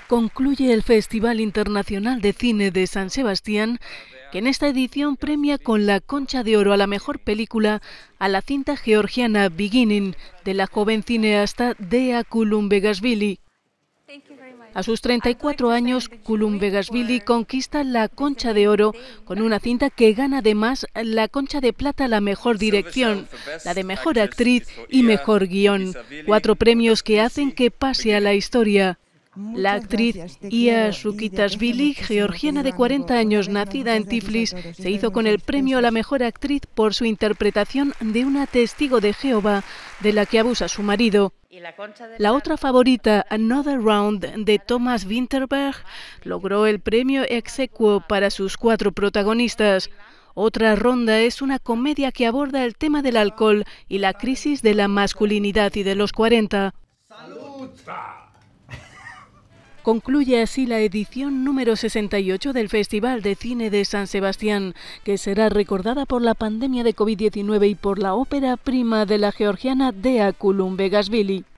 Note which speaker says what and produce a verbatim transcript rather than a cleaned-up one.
Speaker 1: Concluye el Festival Internacional de Cine de San Sebastián, que en esta edición premia con la Concha de Oro a la mejor película a la cinta georgiana Beginning, de la joven cineasta Dea Kulumbegasvili. A sus treinta y cuatro años, Kulumbegasvili conquista la Concha de Oro con una cinta que gana además la Concha de Plata a la mejor dirección, la de mejor actriz y mejor guión, cuatro premios que hacen que pase a la historia. La actriz Iya Shukitasvili, georgiana de cuarenta años, nacida en Tiflis, se hizo con el premio a la mejor actriz por su interpretación de una testigo de Jehová de la que abusa su marido. La otra favorita, Another Round, de Thomas Vinterberg, logró el premio ex aequo para sus cuatro protagonistas. Otra ronda es una comedia que aborda el tema del alcohol y la crisis de la masculinidad y de los cuarenta. Concluye así la edición número sesenta y ocho del Festival de Cine de San Sebastián, que será recordada por la pandemia de COVID diecinueve y por la ópera prima de la georgiana Dea Kulumbegasvili.